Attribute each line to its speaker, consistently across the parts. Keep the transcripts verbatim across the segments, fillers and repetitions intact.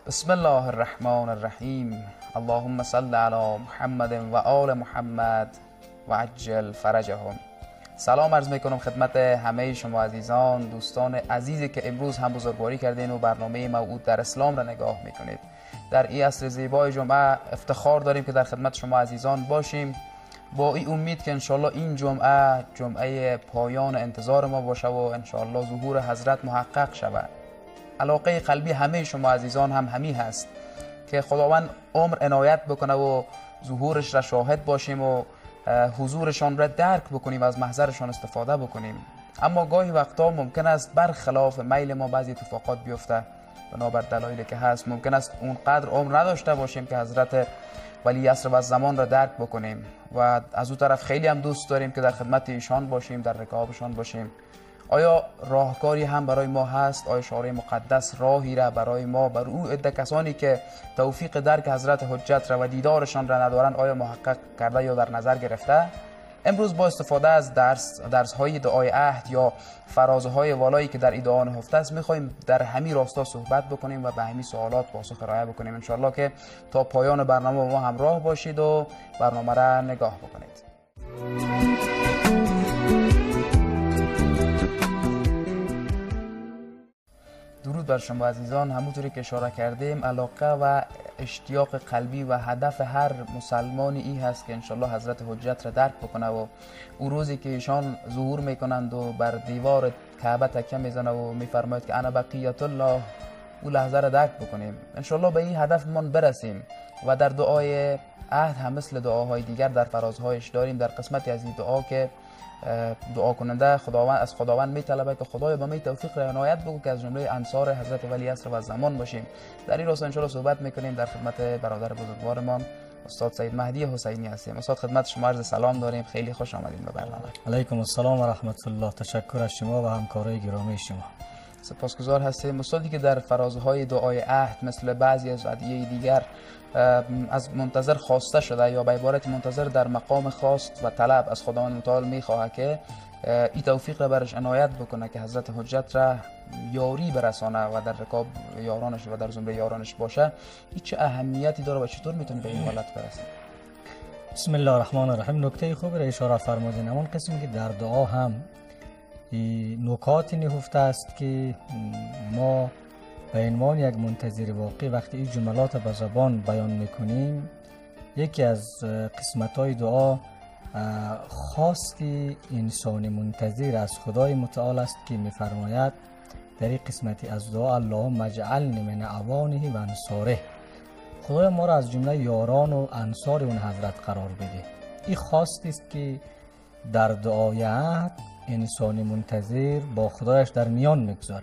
Speaker 1: بسم الله الرحمن الرحیم. اللهم صل علی محمد و آل محمد و عجل فرجهم. سلام عرض میکنم خدمت همه شما عزیزان، دوستان عزیزی که امروز هم بزرگواری کردین و برنامه موعود در اسلام را نگاه میکنید. در این عصر زیبای جمعه افتخار داریم که در خدمت شما عزیزان باشیم، با این امید که انشالله این جمعه جمعه پایان انتظار ما باشه و انشالله ظهور حضرت محقق شود. علاقه قلبی همه شما عزیزان هم همین هست که خداوند عمر عنایت بکنه و ظهورش را شاهد باشیم و حضورشان را درک بکنیم و از محضرشان استفاده بکنیم. اما گاهی وقتا ممکن است برخلاف میل ما بعضی اتفاقات بیفته، بنابر دلایلی که هست. ممکن است اونقدر عمر نداشته باشیم که حضرت ولی عصر و زمان را درک بکنیم و از اون طرف خیلی هم دوست داریم که در خدمت ایشان باشیم، در رکابشان باشیم. آیا راهکاری هم برای ما هست؟ آیا شارع مقدس راهی را برای ما، بر او عده کسانی که توفیق درک حضرت حجت را و دیدارشان را ندارند، آیا محقق کرده یا در نظر گرفته؟ امروز با استفاده از درس درس های دعای عهد یا فرازه های والایی که در این دعا نهفته است، میخوایم در همین راستا صحبت بکنیم و به همین سوالات پاسخ ارائه بکنیم. انشالله که تا پایان برنامه با ما همراه باشید و برنامه را نگاه بکنید. درود بر شما عزیزان. همونطوری که اشاره کردیم، علاقه و اشتیاق قلبی و هدف هر مسلمانی این هست که انشالله حضرت حجت را درک بکنه و او روزی که ایشان ظهور میکنند و بر دیوار کعبه تکیه میزنه و میفرماید که انا بقیت الله، او لحظه را درک بکنیم. انشالله به این هدف من برسیم و در دعای عهد هم مثل دعاهای دیگر در فرازهایش داریم. در قسمتی از این دعا که دعا کننده خداوند از خداوند میطلبه که خدایا به ما توفیق را عنایت بگو که از جمله انصار حضرت ولی عصر و زمان باشیم. در این راستا ان شاء الله صحبت میکنیم. در خدمت برادر بزرگوارمان استاد سید مهدی حسینی هستیم. استاد خدمت شما عرض سلام داریم، خیلی خوش آمدید به برنامه.
Speaker 2: علیکم السلام و رحمت الله. تشکر از شما و همکارای گرامی شما.
Speaker 1: سپاسگزار هستیم. استادی که در فرازهای دعای عهد مثل بعضی از ادعیه دیگر از منتظر خواسته شده یا به عبارت منتظر در مقام خواست و طلب از خداوند متعال میخواهد که این توفیق را برش عنایت بکنه که حضرت حجت را یاری برسانه و در رکاب یارانش و در زمره یارانش باشه، این چه اهمیتی داره و چطور میتونه به این حالت برسه؟
Speaker 2: بسم الله الرحمن الرحیم. نکته خوب را اشاره فرمودین. همون قسمی که در دعا هم نکاتی نهفته است که ما به عنوان یک منتظر واقعی وقتی این جملات به زبان بیان میکنیم، یکی از قسمت‌های دعا خواستی انسان منتظر از خدای متعال است که میفرماید در این قسمتی از دعا اللهم اجعلنی من اعوانه و انصاره، خدای ما را از جمله یاران و انصار اون حضرت قرار بده. این خواستی است که در دعای عهد انسان منتظر با خدایش در میان میگذاره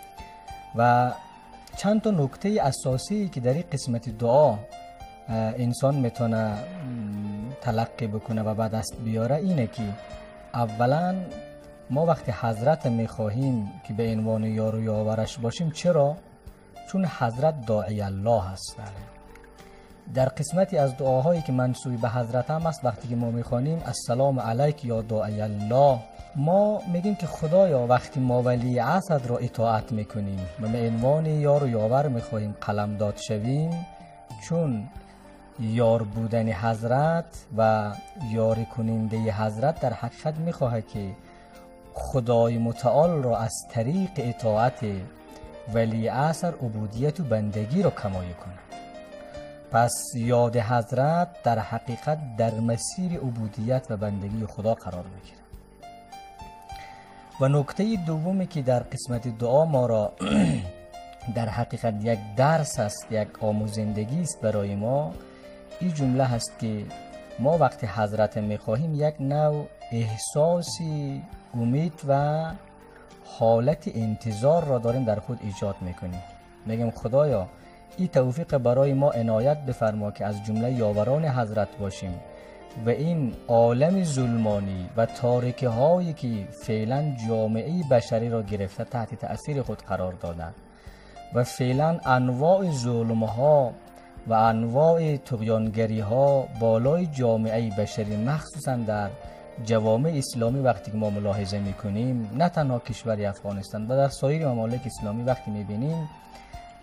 Speaker 2: و چند تا نکته اساسی که در این قسمت دعا انسان میتونه تلقی بکنه و به دست بیاره اینه که اولا ما وقتی حضرت میخواهیم که به عنوان یار و یاورش باشیم، چرا؟ چون حضرت داعی الله هست. در قسمتی از دعاهایی که منسوب به حضرت هم است، وقتی که ما میخوانیم السلام علیک یا داعی الله، ما میگیم که خدایا وقتی ما ولی عصر را اطاعت میکنیم و به عنوان یار و یاور میخواهیم قلمداد شویم، چون یار بودن حضرت و یاری کننده حضرت در حقیقت میخواه که خدای متعال را از طریق اطاعت ولی عصر عبودیت و بندگی را کمایی کنه. پس یاد حضرت در حقیقت در مسیر عبودیت و بندگی خدا قرار میگیره. و نکته دومی که در قسمت دعا ما را در حقیقت یک درس است، یک آموزندگی است برای ما، این جمله هست که ما وقتی حضرت میخواهیم یک نوع احساسی امید و حالت انتظار را داریم در خود ایجاد میکنیم. میگم خدایا این توفیق برای ما عنایت بفرما که از جمله یاوران حضرت باشیم و این عالم ظلمانی و تاریکی هایی که فعلا جامعه بشری را گرفته تحت تأثیر خود قرار داده و فعلا انواع ظلم ها و انواع طغیانگری ها بالای جامعه بشری، مخصوصا در جوامع اسلامی وقتی که ما ملاحظه میکنیم، نه تنها کشور افغانستان و در سایر ممالک اسلامی وقتی میبینیم،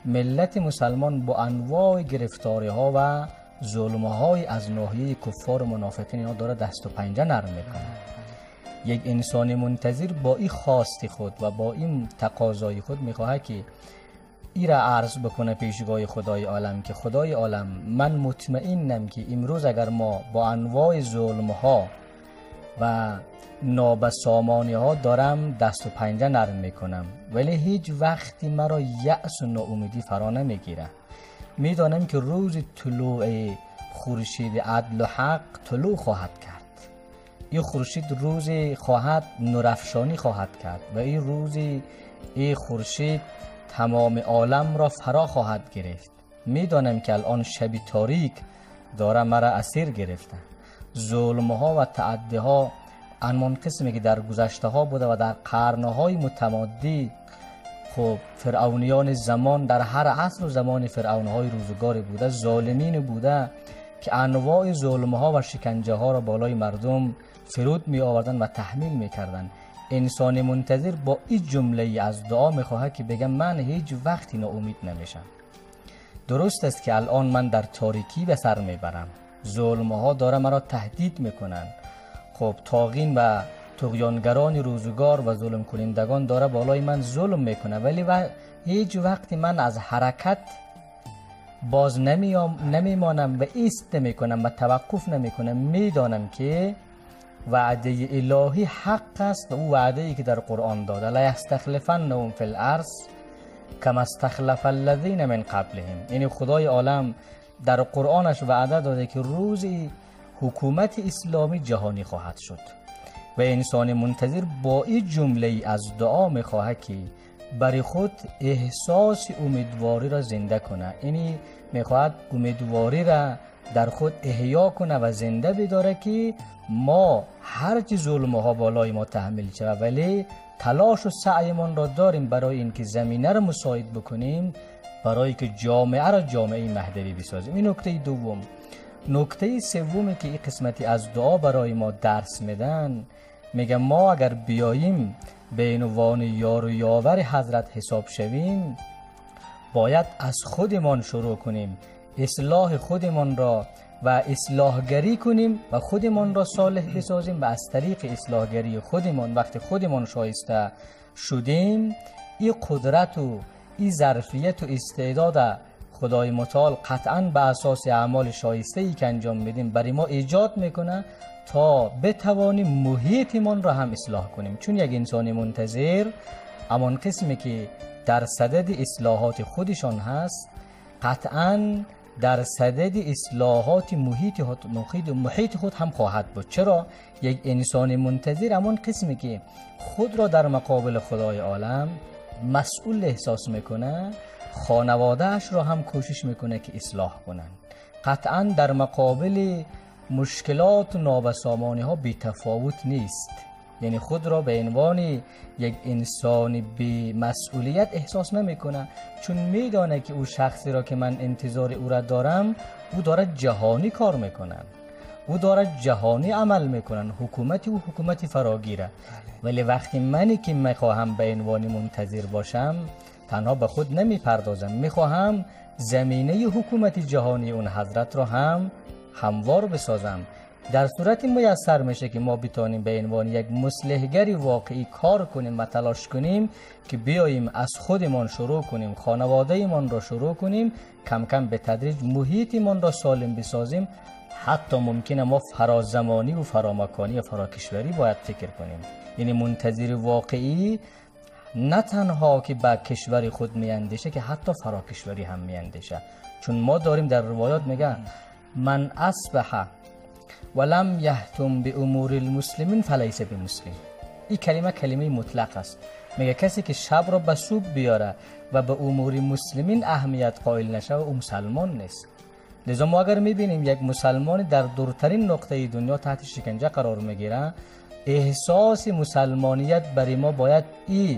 Speaker 2: ملت مسلمان با انواع گرفتاری ها و ظلم های از ناحیه کفار و منافقین ها داره دست و پنجه نرم میکنه. یک انسان منتظر با این خواست خود و با این تقاضای خود میخواه که ای را عرض بکنه پیشگاه خدای عالم که خدای عالم، من مطمئنم که امروز اگر ما با انواع ظلم ها و نابسامانی ها دارم دست و پنجه نرم میکنم، ولی هیچ وقتی مرا یأس و ناامیدی فرا نمیگیره. میدانم که روز طلوع خورشید عدل و حق طلوع خواهد کرد. این خورشید روزی خواهد نورافشانی خواهد کرد و این روزی این خورشید تمام عالم را فرا خواهد گرفت. میدانم که الان شب تاریک داره مرا اسیر گرفته. ظلم ها و تعدی ها انمان قسمی که در گذشته ها بوده و در قرنهای متمادی، خب فرعونیان زمان در هر عصر و زمان فرعونهای روزگاری بوده، ظالمین بوده که انواع ظلم ها و شکنجه ها را بالای مردم فرود می آوردن و تحمیل می کردن. انسان منتظر با این جمله از دعا می خواهد که بگم من هیچ وقتی ناامید نمیشم. درست است که الان من در تاریکی به سر می برم، ظلم ها داره مرا تهدید میکنن، خب طاغین و طغیانگران روزگار و ظلم کنندگان داره بالای من ظلم میکنه، ولی و هیچ وقتی من از حرکت باز نمیمانم و ایست نمیکنم و توقف نمیکنم. میدانم که وعده الهی حق است و او وعده ای که در قرآن داده، لا یستخلفنهم فی الارض کما استخلف الذین من قبلهم. یعنی خدای عالم در قرآنش وعده داده که روزی حکومت اسلامی جهانی خواهد شد و انسان منتظر با این جمله از دعا میخواهد که برای خود احساس امیدواری را زنده کنه. یعنی میخواهد امیدواری را در خود احیا کنه و زنده بداره که ما هرچی ظلم ها بالای ما تحمیل شود ولی تلاش و سعیمان را داریم برای اینکه زمینه را مساعد بکنیم برای که جامعه را جامعه مهدوی بسازیم. این نکته دوم. نکته سومی که این قسمتی از دعا برای ما درس میدن، میگه ما اگر بیاییم به عنوان یار و یاور حضرت حساب شویم، باید از خودمان شروع کنیم، اصلاح خودمان را و اصلاحگری کنیم و خودمان را صالح بسازیم و از طریق اصلاحگری خودمان وقتی خودمان شایسته شدیم، این قدرت و این ظرفیت و استعداد خدای متعال قطعاً به اساس اعمال شایسته ای که انجام میدیم برای ما ایجاد میکنه تا بتوانیم محیطمان را هم اصلاح کنیم. چون یک انسان منتظر امان قسمی که در صدد اصلاحات خودشان هست قطعاً در صدد اصلاحات محیط محیط محیط خود هم خواهد بود. چرا؟ یک انسان منتظر امان قسمی که خود را در مقابل خدای عالم مسئول احساس میکنه، خانوادهش را هم کوشش میکنه که اصلاح کنن. قطعا در مقابل مشکلات و نابسامانی ها بی تفاوت نیست، یعنی خود را به عنوان یک انسان بی مسئولیت احساس نمیکنه، چون میدانه که او شخصی را که من انتظار او را دارم او داره جهانی کار میکنن، او داره جهانی عمل میکنن، حکومتی و حکومتی فراگیره. ولی وقتی منی که میخواهم به عنوان منتظر باشم تنها به خود نمی پردازم، میخواهم زمینه حکومت جهانی اون حضرت را هم هموار بسازم. در صورتی میسر میشه که ما بتانیم به عنوان یک مصلحگری واقعی کار کنیم و تلاش کنیم که بیاییم از خودمان شروع کنیم، خانواده من را شروع کنیم، کم کم به تدریج محیط من را سالم بسازیم. حتی ممکنه ما فرازمانی و فرامکانی و فراکشوری باید فکر کنیم. یعنی منتظر واقعی نه تنها که به کشور خود میاندیشه که حتی فراکشوری هم میاندیشه. چون ما داریم در روایات میگن من اصبح ولم یهتم به امور المسلمین فلیس بمسلم. این کلمه کلمه مطلق است. میگه کسی که شب را به صبح بیاره و به امور مسلمین اهمیت قائل نشه و او مسلمان نیست. لذا ما اگر میبینیم یک مسلمان در دورترین نقطه دنیا تحت شکنجه قرار میگیره، احساس مسلمانیت برای ما باید این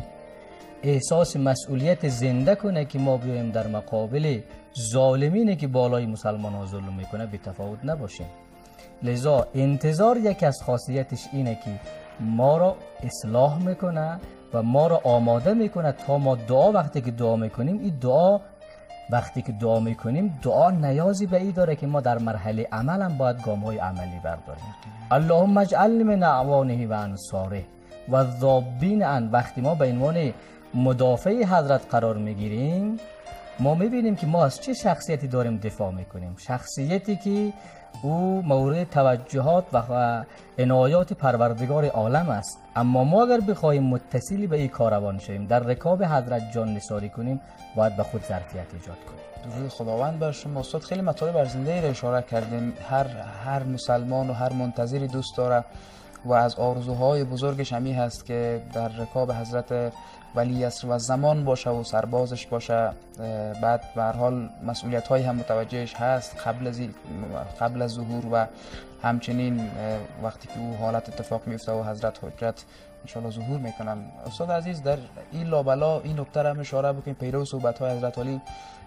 Speaker 2: احساس مسئولیت زنده کنه که ما بیایم در مقابل ظالمینی که بالای مسلمان ها ظلم میکنه بی تفاوت نباشیم. لذا انتظار یکی از خاصیتش اینه که ما را اصلاح میکنه و ما را آماده میکنه تا ما دعا وقتی که دعا میکنیم این دعا وقتی که دعا میکنیم دعا نیازی به این داره که ما در مرحله عمل هم باید گام‌های عملی برداریم. اللهم اجعلنی من اعوانه و انصاره و ذابین ان. وقتی ما به عنوان مدافع حضرت قرار میگیریم ما میبینیم که ما از چه شخصیتی داریم دفاع میکنیم، شخصیتی که او مورد توجهات و عنایات پروردگار عالم است. اما ما اگر بخواهیم متصلی به این کاروان شویم، در رکاب حضرت جان نثاری کنیم، باید به خود ظرفیت ایجاد کنیم.
Speaker 1: درود خداوند بر شما استاد. خیلی مطالب ارزنده ای را اشاره کردین. هر هر مسلمان و هر منتظری دوست داره و از آرزوهای بزرگش همی هست که در رکاب حضرت ولی عصر و زمان باشه و سربازش باشه. بعد به هر حال مسئولیت هایی هم متوجهش هست قبل از قبل از ظهور و همچنین وقتی که او حالت اتفاق میفته و حضرت حجت انشالله ظهور میکنن. استاد عزیز در این لابلا این نکته را هم اشاره بکنیم پیرو صحبت های حضرت علی.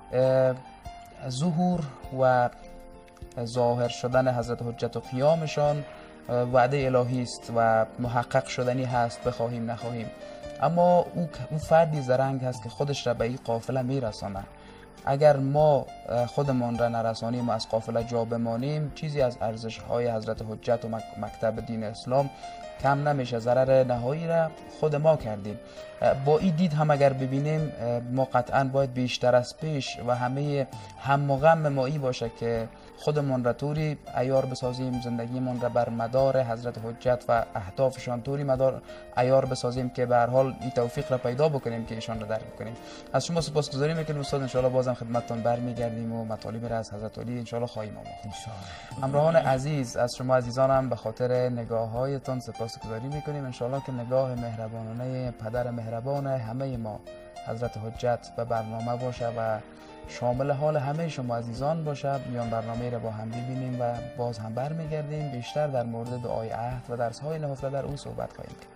Speaker 1: ظهور و ظاهر شدن حضرت حجت و قیامشان وعده الهی است و محقق شدنی هست بخواهیم نخواهیم. اما او او فردی زرنگ هست که خودش را به این قافله میرسانه. اگر ما خودمان را نرسانیم و از قافله جا بمانیم چیزی از ارزش های حضرت حجت و مکتب دین اسلام کم نمیشه. ضرر نهایی را خود ما کردیم. با این دید هم اگر ببینیم ما قطعا باید بیشتر از پیش و همه هم و غم ما ای باشه که خودمون را طوری عیار بسازیم، زندگیمون را بر مدار حضرت حجت و اهدافشان طوری مدار عیار بسازیم که به هر حال این توفیق را پیدا بکنیم که ایشان را درک کنیم. از شما سپاسگزاری میکنیم استاد. ان شاء الله بازم خدمتتون برمیگردیم و مطالب را از حضرت علی ان شاء الله خواهیم آموخت. ان شاء الله. همراهان عزیز، از شما عزیزانم به خاطر نگاه‌هایتون سپاسگزاری میکنیم. ان شاء الله که نگاه مهربانانه پدر مهربان همه ما حضرت حجت به برنامه باشه و شامل حال همه شما عزیزان باشه. میان برنامه را با هم ببینیم و باز هم برمیگردیم بیشتر در مورد دعای عهد و درس های نهفته در او صحبت خواهیم کرد.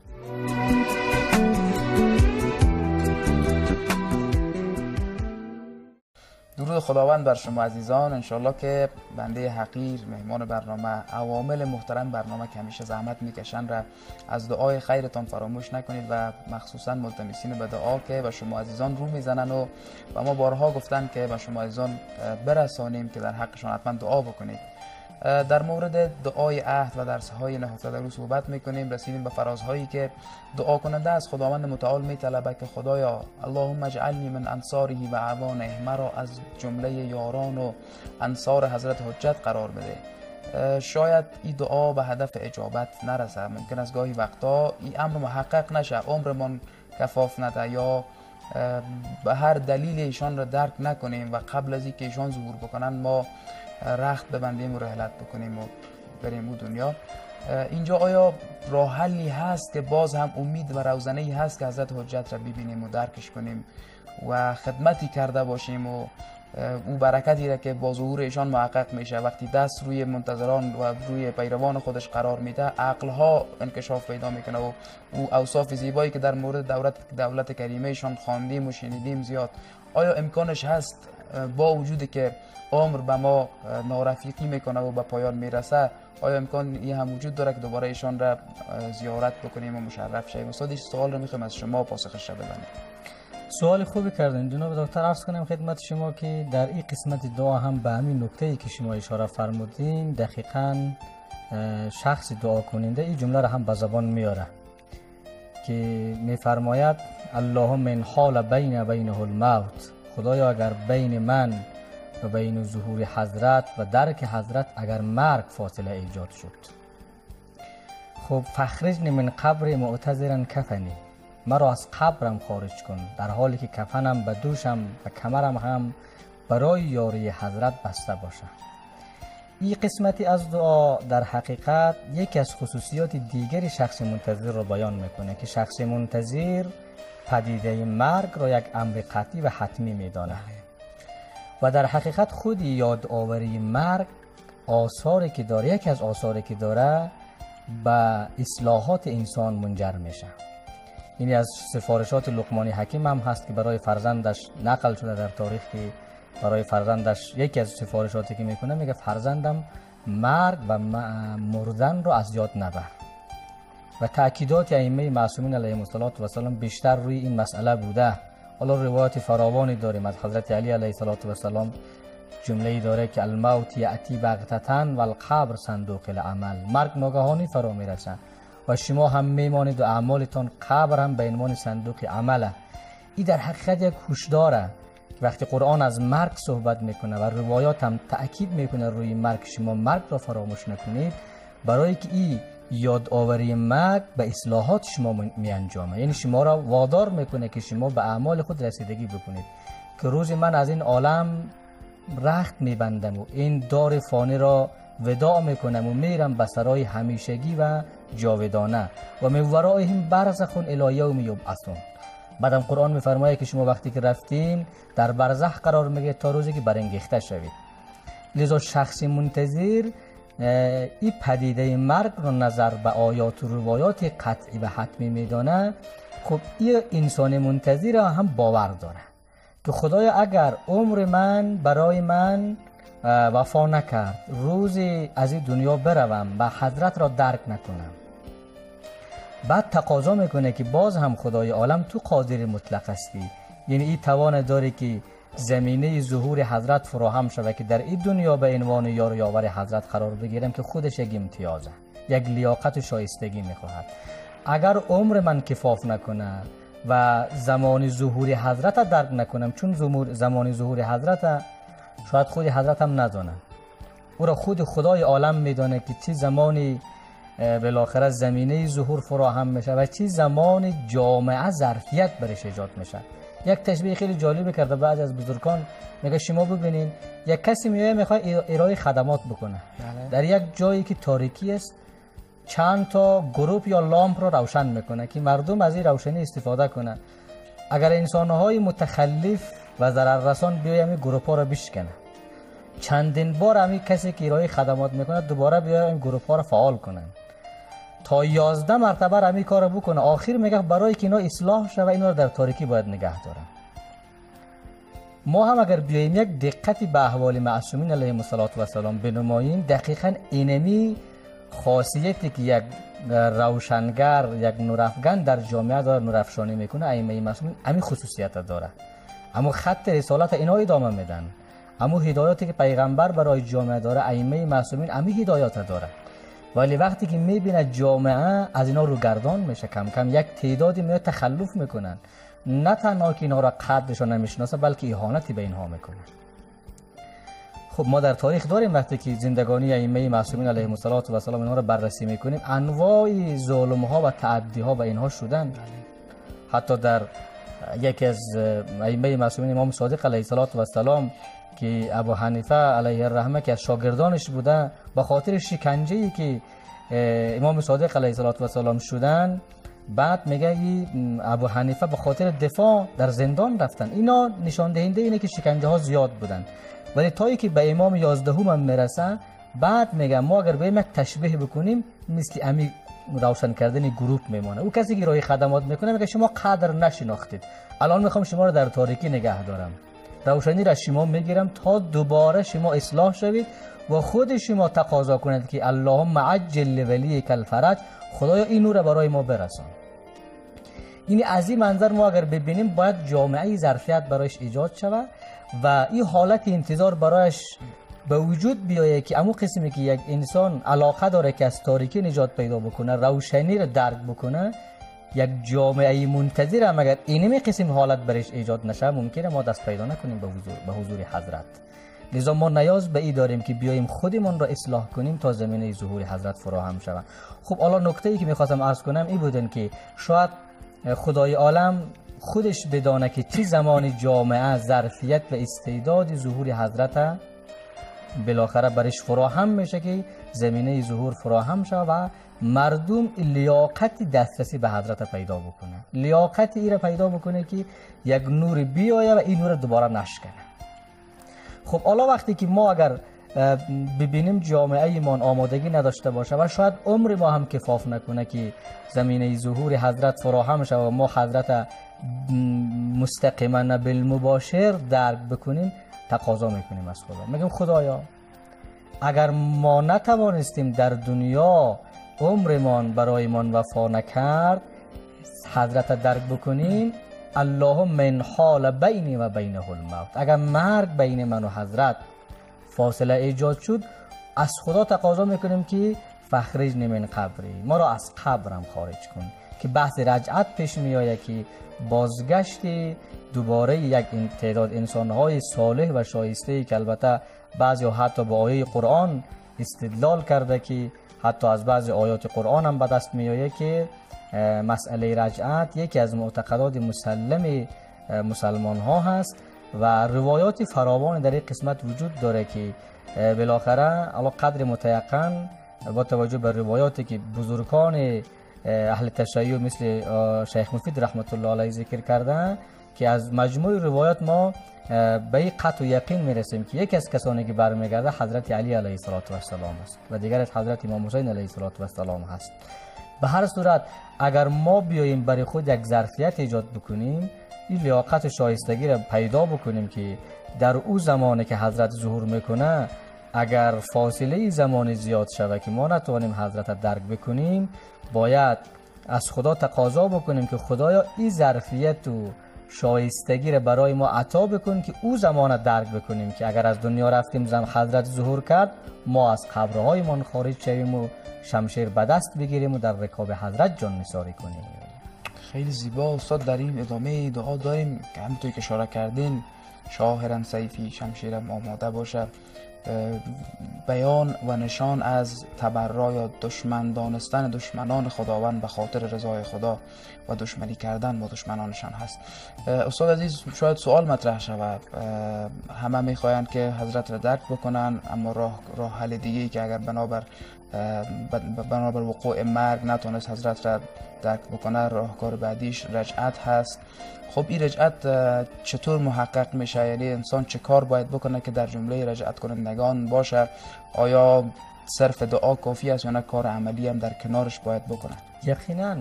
Speaker 1: درود خداوند بر شما عزیزان. انشالله که بنده حقیر مهمان برنامه عوامل محترم برنامه که همیشه زحمت میکشن را از دعای خیرتان فراموش نکنید و مخصوصا ملتمسین به دعا که به شما عزیزان رو میزنن و و ما بارها گفتن که به شما عزیزان برسانیم که در حقشان حتما دعا بکنید. در مورد دعای عهد و درس‌های نهفته در او صحبت میکنیم. رسیدیم به فرازهایی که دعا کننده از خداوند متعال میطلبه که خدایا اللهم اجعلنی من انصاره و اعوانه، مرا از جمله یاران و انصار حضرت حجت قرار بده. شاید این دعا به هدف اجابت نرسه، ممکن است گاهی وقتا این امر محقق نشه، عمرمون کفاف نده یا به هر دلیل ایشان را درک نکنیم و قبل از اینکه ایشان ظهور بکنن ما رخت ببندیم و رحلت بکنیم و بریم او دنیا. اینجا آیا راه حلی هست که باز هم امید و روزنه‌ای هست که حضرت حجت را ببینیم و درکش کنیم و خدمتی کرده باشیم و او برکتی را که با ظهور ایشان محقق میشه وقتی دست روی منتظران و روی پیروان خودش قرار میده عقلها انکشاف پیدا میکنه و او اوصاف زیبایی که در مورد دولت دولت کریمه ایشان خواندیم و شنیدیم زیاد. آیا امکانش هست با وجودی که عمر به ما نارفیقی میکنه و به پایان میرسه، آیا امکان این هم وجود داره که دوباره ایشان را زیارت بکنیم و مشرف شیم؟ استاد این سوال رو میخوایم از شما پاسخش را بدانیم.
Speaker 2: سوال خوبی کردین جناب دکتر. عرض کنم خدمت شما که در این قسمت دعا هم به همین نکته‌ای که شما اشاره فرمودین دقیقاً شخص دعا کننده این جمله را هم به زبان میاره که میفرماید اللهم ان حال بین بینه الموت، خدایا اگر بین من و بین ظهور حضرت و درک حضرت اگر مرگ فاصله ایجاد شد، خب فخرجنی من قبر معتذرا کفنی، مرا از قبرم خارج کن در حالی که کفنم به دوشم و کمرم هم برای یاری حضرت بسته باشه. این قسمتی از دعا در حقیقت یکی از خصوصیات دیگری شخص منتظر را بیان میکنه که شخص منتظر پدیده مرگ را یک امر قطعی و حتمی میدانه و در حقیقت خود یادآوری مرگ آثاری که داره، یکی از آثاری که داره به اصلاحات انسان منجر میشه. این از سفارشات لقمان حکیم هم هست که برای فرزندش نقل شده در تاریخ که برای فرزندش یکی از سفارشاتی که میکنه میگه فرزندم مرگ و مردن رو از یاد نبر و تأکیدات ائمه معصومین علیهم السلام بیشتر روی این مسئله بوده. حالا روایات فراوانی داریم از حضرت علی علیه السلام، جمله‌ای داره که الموت یأتی بغتة و القبر صندوق العمل، مرگ ناگهانی فرا میرسد و شما هم میمانید و اعمالتان، قبر هم به عنوان صندوق عمله. این در حقیقت یک هشداره که وقتی قرآن از مرگ صحبت میکنه و روایات هم تأکید میکنه روی مرگ، شما مرگ را فراموش نکنید، برای که این یادآوری مرگ به اصلاحات شما می انجامه، یعنی شما را وادار میکنه که شما به اعمال خود رسیدگی بکنید که روز من از این عالم رخت میبندم و این دار فانی را وداع میکنم و میرم به سرای همیشگی و جاودانه و من ورایهم برزخ الی یوم یبعثون. بعدم قرآن میفرمایه که شما وقتی که رفتین در برزخ قرار میگیرید تا روزی که برانگیخته شوید. لذا شخص منتظر این پدیده مرگ رو نظر به آیات و روایات قطعی و حتمی میدانه. خب این انسان منتظر هم باور داره که خدایا اگر عمر من برای من وفا نکرد، روزی از این دنیا بروم و حضرت را درک نکنم، بعد تقاضا میکنه که باز هم خدای عالم تو قادر مطلق هستی، یعنی این توان داره که زمینه ظهور حضرت فراهم شود که در این دنیا به عنوان یار و یاور حضرت قرار بگیرم که خودش یک امتیازه، یک لیاقت و شایستگی میخواهد. اگر عمر من کفاف نکنه و زمان ظهور حضرت درک نکنم، چون زمان ظهور حضرت شاید خود حضرت هم ندانه، او را خود خدای عالم میدانه که چه زمانی بالاخره زمینه ظهور فراهم میشه و چه زمان جامعه ظرفیت برش ایجاد میشه. یک تشبیه خیلی جالب کرده بعض از بزرگان، میگه شما ببینین یک کسی میاد میخواد ارائه خدمات بکنه در یک جایی که تاریکی است، چند تا گروپ یا لامپ رو روشن میکنه که مردم از این روشنی استفاده کنه. اگر انسانهای متخلف و ضرر رسان بیایم این گروپ ها رو بشکنه، چندین بار همین کسی که ارائه خدمات میکنه دوباره بیایم این گروپ ها رو فعال کنن تا یازده مرتبه همین کارو بکنه. آخر میگه برای که اینا اصلاح شه و اینا رو در تاریکی باید نگه دارن. ما هم اگر بیایم یک دقتی به احوال معصومین علیهم السلام بنماییم، دقیقاً اینمی خاصیتی که یک روشنگر، یک نورافگن در جامعه داره نورافشانی میکنه، ائمه معصومین همین خصوصیت داره. اما خط رسالت اینا ادامه میدن، اما هدایاتی که پیغمبر برای جامعه داره، ائمه معصومین همین هدایات داره. ولی وقتی که میبینه جامعه از اینا رو گردان میشه، کم کم یک تعدادی میاد تخلف میکنن، نه تنها که اینا را قدرشون نمیشناسه بلکه اهانتی به اینها میکنن. خب ما در تاریخ داریم وقتی که زندگانی ائمه معصومین علیهم السلام اینا رو بررسی میکنیم، انواع ظلم ها و تعدی ها به اینها شدن. حتی در یکی از ائمه معصومین امام صادق علیه السلام که ابو حنیفه علیه الرحمه که از شاگردانش بوده، به خاطر شکنجه‌ای که امام صادق علیه السلام شدن، بعد میگه ابو حنیفه به خاطر دفاع در زندان رفتن. اینا نشان دهنده اینه که شکنجه ها زیاد بودن. ولی تایی که به امام یازدهم هم میرسه، بعد میگه ما اگر به یک تشبیه بکنیم مثل امی روشن کردن گروپ میمونه. او کسی که رای خدمات میکنه میگه شما قدر نشناختید، الان میخوام شما رو در تاریکی نگه دارم، روشنی را شما میگیرم تا دوباره شما اصلاح شوید و خود شما تقاضا کنید که اللهم عجل لولیک الفرج، خدایا این نور برای ما برسان. این از این منظر ما اگر ببینیم باید جامعه ظرفیت برایش ایجاد شود و این حالت انتظار برایش به وجود بیایه که امو قسمی که یک انسان علاقه داره که از تاریکی نجات پیدا بکنه، روشنی را درک بکنه، یک جامعه منتظر هم اگر اینمی قسم حالت برش ایجاد نشه، ممکنه ما دست پیدا نکنیم به حضور به حضور حضرت. لذا ما نیاز به این داریم که بیاییم خودمون را اصلاح کنیم تا زمینه ظهور حضرت فراهم شود. خب حالا نکته ای که میخواستم عرض کنم این بودن که شاید خدای عالم خودش بدانه که چه زمان جامعه ظرفیت و استعداد ظهور حضرت بالاخره برش فراهم میشه که زمینه ظهور فراهم شود و مردم لیاقت دسترسی به حضرت پیدا بکنه، لیاقت ای را پیدا بکنه که یک نور بیایه و این نور دوباره نشکنه. خب حالا وقتی که ما اگر ببینیم جامعه ایمان آمادگی نداشته باشه و شاید عمر ما هم کفاف نکنه که زمینه ظهور حضرت فراهم شود و ما حضرت مستقیما بالمباشر درک بکنیم، تقاضا میکنیم از خدا، میگیم خدایا اگر ما نتوانستیم در دنیا عمرمان برایمان وفا نکرد حضرت درک بکنیم، اللهم من حال بینی و بینه الموت، اگر مرگ بین من و حضرت فاصله ایجاد شد، از خدا تقاضا میکنیم که فخرجنی من قبری، ما را از قبرم خارج کن. که بحث رجعت پیش می آید که بازگشت دوباره یک تعداد انسانهای صالح و شایسته که البته بعضی حتی با آیه قرآن استدلال کرده که حتی از بعضی آیات قرآن هم به دست می آید که مسئله رجعت یکی از معتقدات مسلم مسلمان ها هست و روایات فراوان در این قسمت وجود داره که بالاخره علی قدر متیقن با توجه به روایاتی که بزرگان اهل تشیع مثل شیخ مفید رحمت الله علیه ذکر کردن که از مجموع روایات ما به این قطع و یقین میرسیم که یکی از کسانی که برمیگرده حضرت علی علیه السلام است و دیگرش حضرت امام حسین علیه السلام هست. به هر صورت اگر ما بیاییم برای خود یک ظرفیت ایجاد بکنیم، این لیاقت شایستگی را پیدا بکنیم که در او زمانی که حضرت ظهور میکنه اگر فاصله زمان زیاد شود که ما نتوانیم حضرت را درک بکنیم، باید از خدا تقاضا بکنیم که خدایا این ظرفیت و شایستگی را برای ما عطا بکن که او زمان درک بکنیم که اگر از دنیا رفتیم زم حضرت ظهور کرد، ما از قبرهای من خارج شویم و شمشیر به دست بگیریم و در رکاب حضرت جان نثاری کنیم.
Speaker 1: خیلی زیبا استاد. در این ادامه دعا داریم که همونطور که اشاره کردین شاهرن سیفی شمشیرم آماده باشه، بیان و نشان از تبرا یا دشمن دانستن دشمنان خداوند به خاطر رضای خدا و دشمنی کردن با دشمنانشان هست. استاد عزیز، شاید سوال مطرح شود، همه میخواهند که حضرت را درک بکنن، اما راه راه حل دیگه‌ای که اگر بنابر بنابر وقوع مرگ نتونست حضرت را درک بکنه، راهکار بعدیش رجعت هست. خب این رجعت چطور محقق میشه؟ یعنی انسان چه کار باید بکنه که در جمله رجعت کنندگان باشه؟ آیا صرف دعا کافی است یا نه کار عملی هم در کنارش باید بکنه؟
Speaker 2: یقینا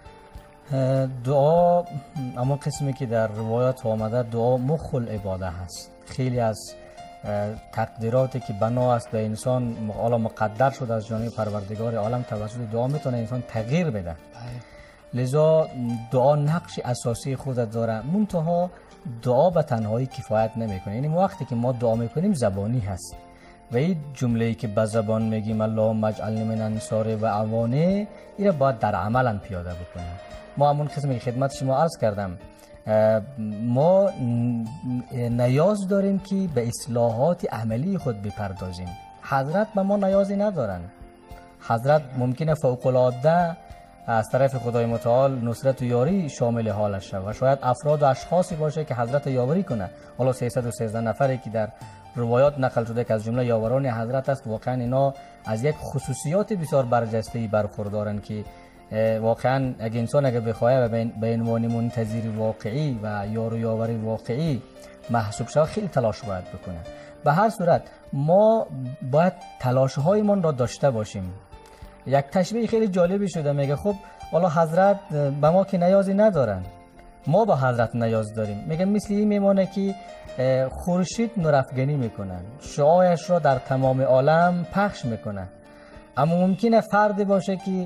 Speaker 2: دعا، اما قسمی که در روایات آمده، دعا مخ العباده هست. خیلی از تقدیراتی که بنا است به انسان حالا مقدر شد از جانب پروردگار عالم، توسط دعا میتونه انسان تغییر بده. لذا دعا نقش اساسی خود داره، منتها دعا به تنهایی کفایت نمیکنه. یعنی وقتی که ما دعا میکنیم زبانی هست و این جمله‌ای که به زبان میگیم اللهم اجعلنی من انصار و اعوانه، این را باید در عمل هم پیاده بکنیم. ما همون قسمی که خدمت شما عرض کردم، ما نیاز داریم که به اصلاحات عملی خود بپردازیم. حضرت به ما نیازی ندارن. حضرت ممکنه فوق العاده از طرف خدای متعال نصرت و یاری شامل حالش شود و شاید افراد و اشخاصی باشه که حضرت یاوری کنه. حالا سیصد و سیزده نفری که در روایات نقل شده که از جمله یاوران حضرت است، واقعا اینا از یک خصوصیات بسیار برجسته‌ای برخوردارن که واقعا اگه انسان اگه بخواه به عنوان منتظر واقعی و یار و یاور واقعی محسوب شود، خیلی تلاش باید بکنه. به هر صورت ما باید تلاش هایمان را داشته باشیم. یک تشبیه خیلی جالبی شده، میگه خب حالا حضرت به ما که نیازی ندارن، ما با حضرت نیاز داریم. میگه مثل این میمونه که خورشید نورافگنی میکنن، شعاعش را در تمام عالم پخش میکنه، اما ممکنه فردی باشه که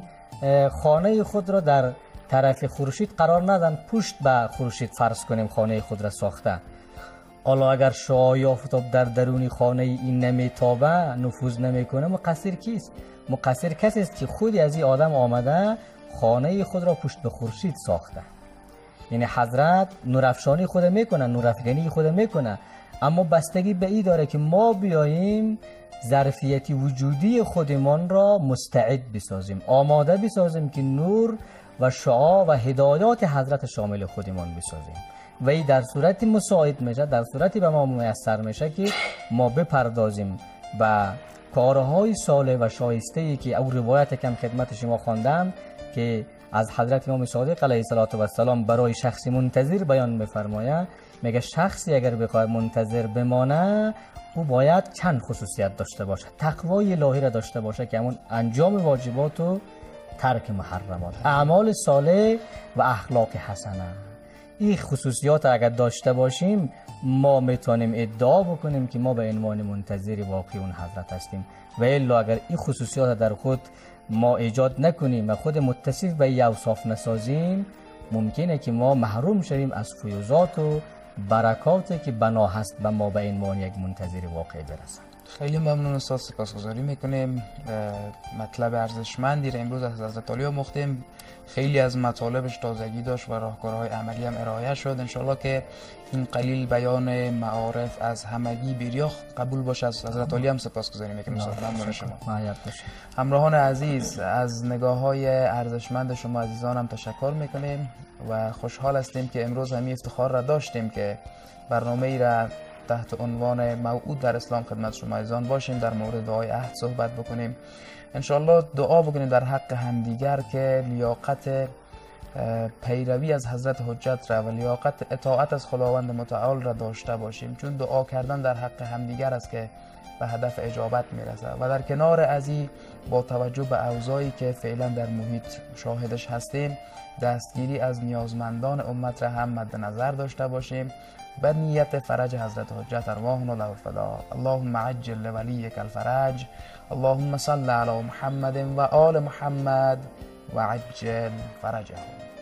Speaker 2: خانه خود را در طرف خورشید قرار ندن، پشت به خورشید فرض کنیم خانه خود را ساخته. حالا اگر شعاع آفتاب در درون خانه این نمیتابه، نفوذ نمیکنه، مقصر کیست؟ مقصر کسی است که خودی از این آدم آمده خانه خود را پشت به خورشید ساخته. یعنی حضرت نورافشانی خود میکنه، نورافگنی خود میکنه، اما بستگی به این داره که ما بیاییم ظرفیت وجودی خودمان را مستعد بسازیم، آماده بسازیم که نور و شعاع و هدایات حضرت شامل خودمان بسازیم. و این در صورتی مساعد میشه، در صورتی به ما میسر میشه که ما بپردازیم به کارهای صالح و شایسته‌ای که او روایت کم خدمت شما خواندم که از حضرت امام صادق علیه السلام برای شخصی منتظر بیان می‌فرماید. میگه شخصی اگر بخواد منتظر بمانه، او باید چند خصوصیت داشته باشه. تقوای الهی را داشته باشه که همون انجام واجبات و ترک محرمات، اعمال صالح و اخلاق حسنه. این خصوصیات اگر داشته باشیم، ما میتونیم ادعا بکنیم که ما به عنوان منتظر واقعی اون حضرت هستیم. و الا اگر این خصوصیات در خود ما ایجاد نکنیم و خود متصف به این اوصاف نسازیم، ممکنه که ما محروم شویم از فیوزات و برکاتی که بنا هست به ما به عنوان یک منتظر واقعی برسند.
Speaker 1: خیلی ممنون استاد، سپاسگزاری میکنیم. مطلب ارزشمندی را امروز از حضرت عالی آموختیم. خیلی از مطالبش تازگی داشت و راهکارهای عملی هم ارائه شد. انشالله که این قلیل بیان معارف از همگی بیریا قبول باشه. از حضرت عالی هم سپاسگزاری میکنیم. ممنون شما. همراهان عزیز، از نگاه های ارزشمند شما عزیزان هم تشکر میکنیم و خوشحال هستیم که امروز همین افتخار را داشتیم که برنامه ای را تحت عنوان موعود در اسلام خدمت شما عزیزان باشیم، در مورد دعای عهد صحبت بکنیم. انشالله دعا بکنیم در حق همدیگر که لیاقت پیروی از حضرت حجت را و لیاقت اطاعت از خداوند متعال را داشته باشیم، چون دعا کردن در حق همدیگر است که به هدف اجابت میرسه. و در کنار از این با توجه به اوضاعی که فعلا در محیط شاهدش هستیم، دستگیری از نیازمندان امت را هم مد نظر داشته باشیم به نیت فرج حضرت حجت ارواحنا له الفدا. اللهم عجل لولیک الفرج، اللهم صل علی محمد و آل محمد و عجل فرجهم.